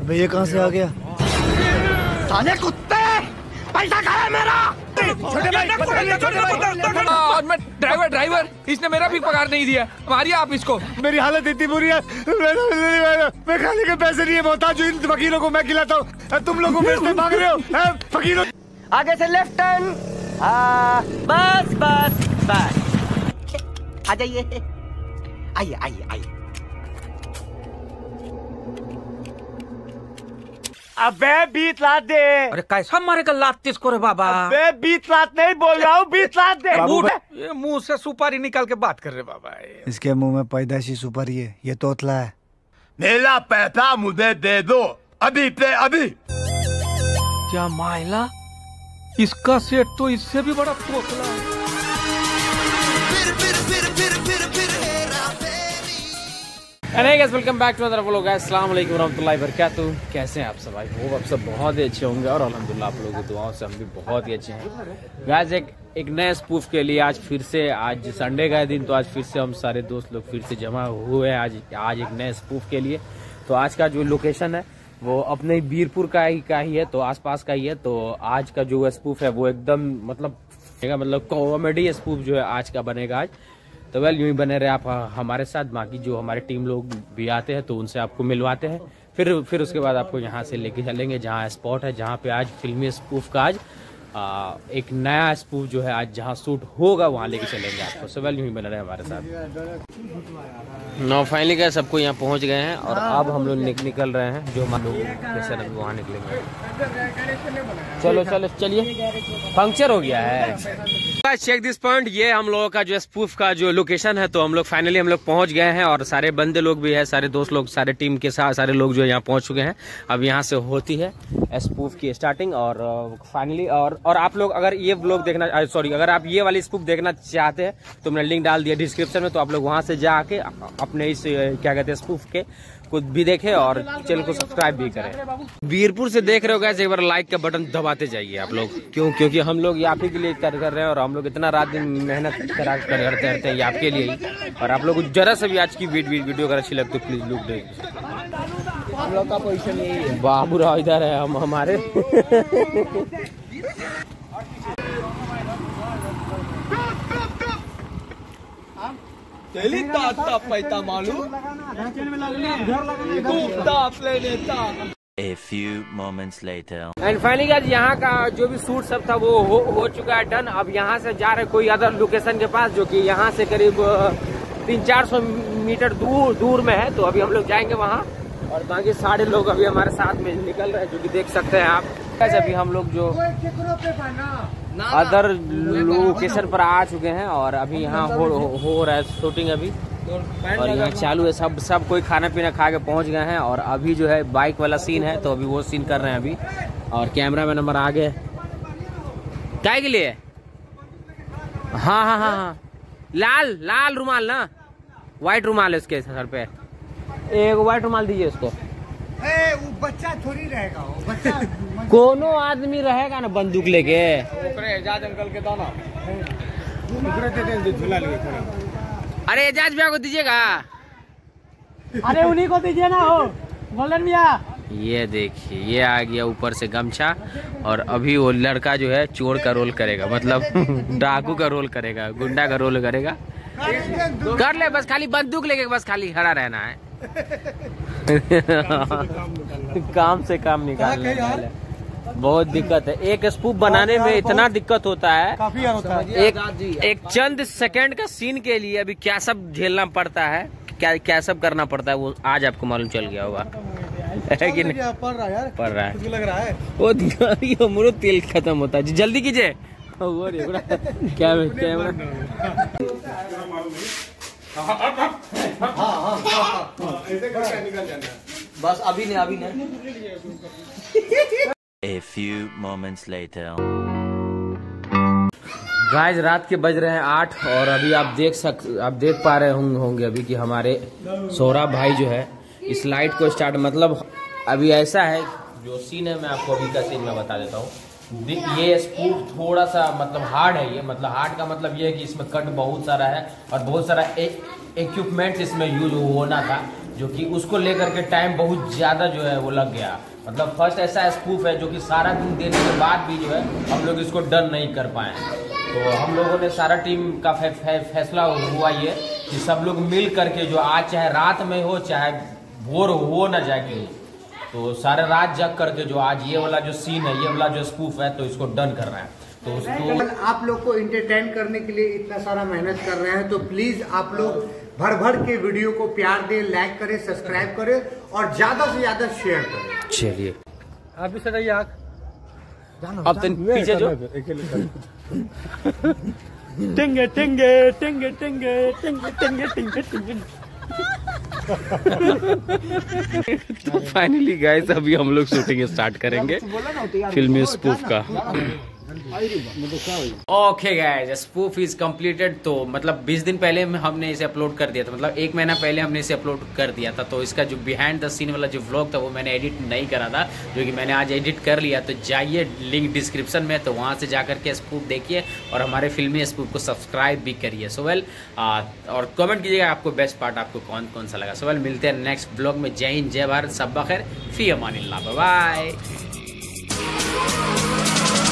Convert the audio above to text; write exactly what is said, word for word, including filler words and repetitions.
अबे ये कहाँ से आ गया? साले कुत्ते, पैसा खाया मेरा। छोटे भाई, छोटे भाई। और मैं ड्राइवर ड्राइवर इसने मेरा भी पगार नहीं दिया। मारिए आप इसको। मेरी हालत इतनी बुरी है, मैं खाने के पैसे नहीं है, मोहताज हूँ। इन फकीरों को मैं खिलाता हूँ, तुम लोगों में से मांग रहे हो फकीरों। आगे से लेफ्ट टर्न। बस बस बस, आ जाइए, आइए आइए आइए। अबे बीस लाख दे। अरे कैसा मारे का लात इसको रे बाबा। अबे बीस लाख नहीं बोल रहा हूँ, बीस लाख दे। ये मुंह से सुपारी निकाल के बात कर रहे बाबा। इसके मुंह में पैदाइशी सुपारी है, ये तोतला है। मेरा पैसा मुझे दे दो अभी पे अभी। क्या मायला, इसका सेठ तो इससे भी बड़ा तोतला है। Welcome back to other vlog guys. अस्सलाम वालेकुम रहमतुल्लाहि व बरकातहू। कैसे हैं आप सब? आई होप आप सब बहुत ही अच्छे होंगे और अल्हम्दुलिल्लाह आप लोगों की दुआओं से हम भी बहुत ही अच्छे हैं। गाइस एक एक नए स्पूफ के लिए आज फिर से, आज संडे का दिन, तो आज फिर से हम सारे दोस्त लोग फिर से जमा हुए हैं आज आज एक नए स्पूफ के लिए। तो आज का जो लोकेशन है वो अपने बीरपुर का ही का ही है, तो आसपास का ही है। तो आज का जो स्पूफ है वो एकदम मतलब मतलब कॉमेडी स्पूफ जो है आज का बनेगा आज। तो वेल यूं ही बने रहे आप हमारे साथ। बाकी जो हमारे टीम लोग भी आते हैं तो उनसे आपको मिलवाते हैं, फिर फिर उसके बाद आपको यहाँ से लेके चलेंगे जहाँ स्पॉट है, जहाँ पे आज फिल्मी स्पूफ का आज आ, एक नया स्पूफ जो है आज जहाँ शूट होगा वहाँ लेके चलेंगे आपको। सो वेल यूं ही बने रहे हमारे साथ। नो फाइनली गए सबको यहाँ पहुँच गए हैं और अब हम लोग निक, निकल रहे हैं जो हम लोग जैसे अभी वहाँ निकलेंगे। चलो चलो चलिए, पंक्चर हो गया है। चेक दिस पॉइंट, ये हम लोगों का जो स्पूफ का जो लोकेशन है। तो हम लोग फाइनली हम लोग पहुंच गए हैं और सारे बंदे लोग भी है, सारे दोस्त लोग, सारे टीम के साथ सारे लोग जो यहाँ पहुंच चुके हैं। अब यहाँ से होती है स्पूफ की स्टार्टिंग और फाइनली और और आप लोग अगर ये व्लॉग देखना, सॉरी अगर आप ये वाली स्पूफ देखना चाहते हैं तो मैंने लिंक डाल दिया डिस्क्रिप्शन में, तो आप लोग वहाँ से जाके अपने इस क्या कहते हैं स्पूफ के कुछ भी देखें और चैनल को सब्सक्राइब भी करें। बीरपुर से देख रहे हो गाइस, एक बार लाइक का बटन दबाते जाइए आप लोग। क्यों? क्योंकि हम लोग ये आप ही के लिए कर कर रहे हैं और हम लोग इतना रात दिन मेहनत करा करते रहते हैं ये आपके लिए ही। और आप लोग को जरा सा भी आज की वीडियो अगर अच्छी लगती है प्लीज लुक देखिए। हम लोग का पोजीशन यही है। बाबू राव इधर है, हम हमारे A few moments later. And finally guys यहाँ का जो भी शूट सब था वो हो, हो चुका है डन। अब यहाँ से जा रहे कोई अदर लोकेशन के पास जो कि यहाँ से करीब तीन चार सौ मीटर दूर दूर में है। तो अभी हम लोग जाएंगे वहाँ और बाकी सारे लोग अभी हमारे साथ में निकल रहे हैं जो कि देख सकते हैं आप। कैसे अभी हम लोग जो अदर लोकेशन पर आ चुके हैं और अभी यहाँ हो, हो, हो रहा है शूटिंग अभी और यहाँ चालू है। सब सब कोई खाना पीना खा के पहुँच गए हैं और अभी जो है बाइक वाला सीन है तो अभी वो सीन कर रहे हैं अभी। और कैमरा मैन नंबर आगे क्या के लिए? हाँ हाँ हाँ हाँ लाल लाल रुमाल ना, व्हाइट रुमाल है उसके सर पे, एक व्हाइट रुमाल दीजिए उसको। ए, वो बच्चा थोड़ी रहेगा, वो बच्चा कोनो आदमी रहेगा ना बंदूक लेके। एजाज अंकल के दो ना। अरे एजाज भैया को दीजिएगा। अरे उन्हीं को दीजिए ना, हो गोल्डन भैया। ये देखिए ये आ गया ऊपर से गमछा और अभी वो लड़का जो है चोर का रोल करेगा, मतलब डाकू का रोल करेगा, गुंडा का रोल करेगा। कर ले बस, खाली बंदूक लेके बस खाली खड़ा रहना है। काम से काम निकालने बहुत दिक्कत है। एक स्पूफ बनाने में इतना दिक्कत होता है, काफी होता है। एक एक चंद सेकंड का सीन के लिए अभी क्या सब झेलना पड़ता है, क्या क्या सब करना पड़ता है वो आज आपको मालूम चल गया होगा। है कि नहीं? पढ़ रहा है यार, पढ़ रहा है, लग रहा है वो मुझे तेल खत्म होता है। जल्दी कीजिए। क्या कैमरा बस अभी नहीं अभी नहीं। A few moments later. Guys रात के बज रहे हैं आठ और अभी आप देख सक आप देख पा रहे होंगे अभी कि हमारे सौरभ भाई जो है इस लाइट को स्टार्ट, मतलब अभी ऐसा है जो सीन है मैं आपको अभी का सीन में बता देता हूँ। ये स्पूफ थोड़ा सा मतलब हार्ड है, ये मतलब हार्ड का मतलब ये है कि इसमें कट बहुत सारा है और बहुत सारा इक्विपमेंट इसमें यूज होना था जो कि उसको लेकर के टाइम बहुत ज़्यादा जो है वो लग गया। मतलब फर्स्ट ऐसा स्पूफ है जो कि सारा दिन देने के बाद भी जो है हम लोग इसको डन नहीं कर पाए। तो हम लोगों ने सारा टीम का फै, फै, फैसला हुआ ये कि सब लोग मिल करके जो आज चाहे रात में हो चाहे भोर हो ना जाके हो, तो सारे रात जग करके जो आज ये वाला जो सीन है, ये वाला जो स्पूफ है, तो इसको डन कर रहे हैं। तो उसको आप लोग को एंटरटेन करने के लिए इतना सारा मेहनत कर रहे हैं, तो प्लीज आप लोग भर भर के वीडियो को प्यार दें, लाइक करें, सब्सक्राइब करें और ज्यादा से ज्यादा शेयर करें। चलिए आप भी सटाइए आँख। अब तो पीछे जो टिंगे टिंगे टिंगे टिंगे टिंगे टिंगे टिंगे टिंगे। तो फाइनली गाइस अभी हम लोग शूटिंग स्टार्ट करेंगे फिल्मी स्पूफ का। Okay guys, spoof is completed. तो मतलब बीस दिन पहले हमने इसे अपलोड कर दिया था, मतलब एक महीना पहले हमने इसे अपलोड कर दिया था। तो इसका जो बिहाइंड द सीन वाला जो व्लॉग था वो मैंने एडिट नहीं करा था, जो कि मैंने आज एडिट कर लिया। तो जाइए लिंक डिस्क्रिप्शन में, तो वहाँ से जाकर के स्पूफ देखिए और हमारे फिल्मी स्पूफ को सब्सक्राइब भी करिए। सो वेल और कमेंट कीजिएगा आपको बेस्ट पार्ट आपको कौन कौन सा लगा। सो वेल मिलते हैं नेक्स्ट ब्लॉग में। जय हिंद, जय भारत, सब बखैर, फी अमानिल्लाह, बाय बाय।